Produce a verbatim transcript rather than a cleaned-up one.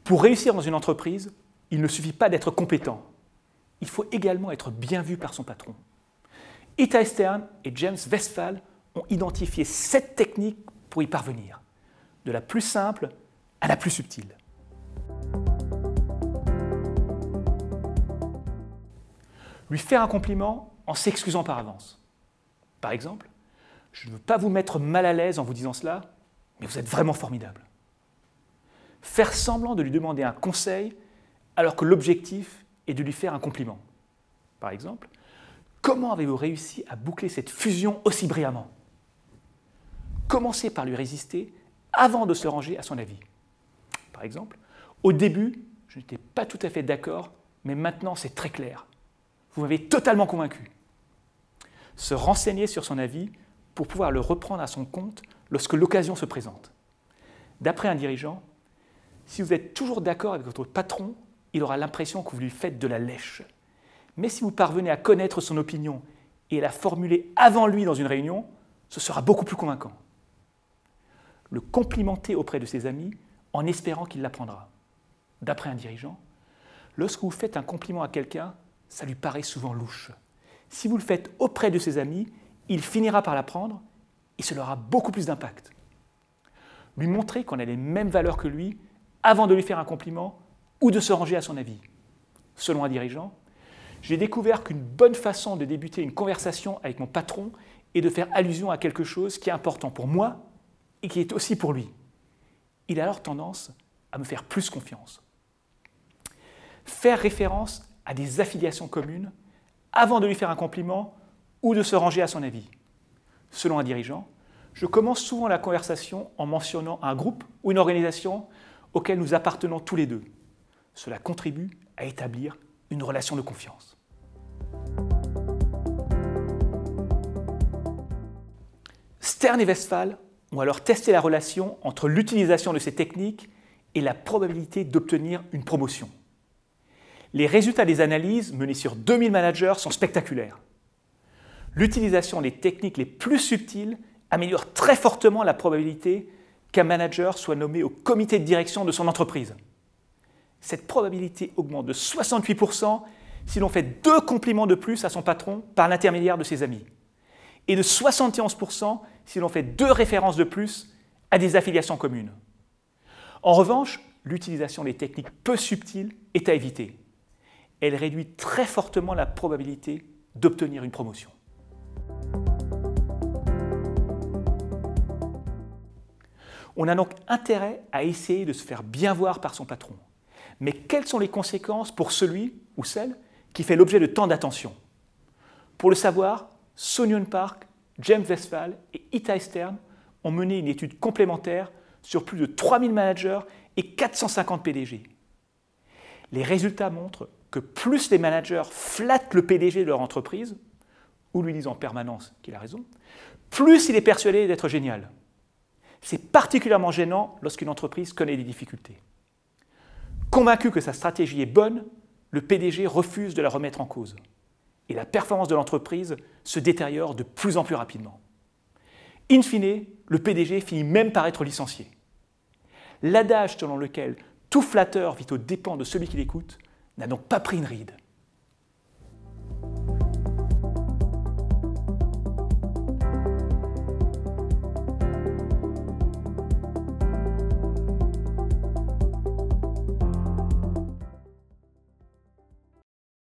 Pour réussir dans une entreprise, il ne suffit pas d'être compétent. Il faut également être bien vu par son patron. Itai Stern et James Westphal ont identifié sept techniques pour y parvenir, de la plus simple à la plus subtile. Lui faire un compliment en s'excusant par avance. Par exemple, je ne veux pas vous mettre mal à l'aise en vous disant cela, mais vous êtes vraiment formidable. Faire semblant de lui demander un conseil alors que l'objectif est de lui faire un compliment. Par exemple, comment avez-vous réussi à boucler cette fusion aussi brillamment? Commencez par lui résister avant de se ranger à son avis. Par exemple, au début, je n'étais pas tout à fait d'accord, mais maintenant c'est très clair. Vous m'avez totalement convaincu. Se renseigner sur son avis pour pouvoir le reprendre à son compte lorsque l'occasion se présente. D'après un dirigeant, si vous êtes toujours d'accord avec votre patron, il aura l'impression que vous lui faites de la lèche. Mais si vous parvenez à connaître son opinion et à la formuler avant lui dans une réunion, ce sera beaucoup plus convaincant. Le complimenter auprès de ses amis en espérant qu'il l'apprendra. D'après un dirigeant, lorsque vous faites un compliment à quelqu'un, ça lui paraît souvent louche. Si vous le faites auprès de ses amis, il finira par l'apprendre et cela aura beaucoup plus d'impact. Lui montrer qu'on a les mêmes valeurs que lui avant de lui faire un compliment ou de se ranger à son avis. Selon un dirigeant, j'ai découvert qu'une bonne façon de débuter une conversation avec mon patron est de faire allusion à quelque chose qui est important pour moi et qui est aussi pour lui. Il a alors tendance à me faire plus confiance. Faire référence à des affiliations communes avant de lui faire un compliment ou de se ranger à son avis. Selon un dirigeant, je commence souvent la conversation en mentionnant un groupe ou une organisation auquel nous appartenons tous les deux. Cela contribue à établir une relation de confiance. Stern et Westphal ont alors testé la relation entre l'utilisation de ces techniques et la probabilité d'obtenir une promotion. Les résultats des analyses menées sur deux mille managers sont spectaculaires. L'utilisation des techniques les plus subtiles améliore très fortement la probabilité qu'un manager soit nommé au comité de direction de son entreprise. Cette probabilité augmente de soixante-huit pour cent si l'on fait deux compliments de plus à son patron par l'intermédiaire de ses amis, et de soixante et onze pour cent si l'on fait deux références de plus à des affiliations communes. En revanche, l'utilisation des techniques peu subtiles est à éviter. Elle réduit très fortement la probabilité d'obtenir une promotion. On a donc intérêt à essayer de se faire bien voir par son patron. Mais quelles sont les conséquences pour celui ou celle qui fait l'objet de tant d'attention? Pour le savoir, Sun Hyun Park, James Westphal et Itai Stern ont mené une étude complémentaire sur plus de trois mille managers et quatre cent cinquante P D G. Les résultats montrent que plus les managers flattent le P D G de leur entreprise, ou lui disent en permanence qu'il a raison, plus il est persuadé d'être génial. C'est particulièrement gênant lorsqu'une entreprise connaît des difficultés. Convaincu que sa stratégie est bonne, le P D G refuse de la remettre en cause. Et la performance de l'entreprise se détériore de plus en plus rapidement. In fine, le P D G finit même par être licencié. L'adage selon lequel tout flatteur vit aux dépens de celui qui l'écoute n'a donc pas pris une ride.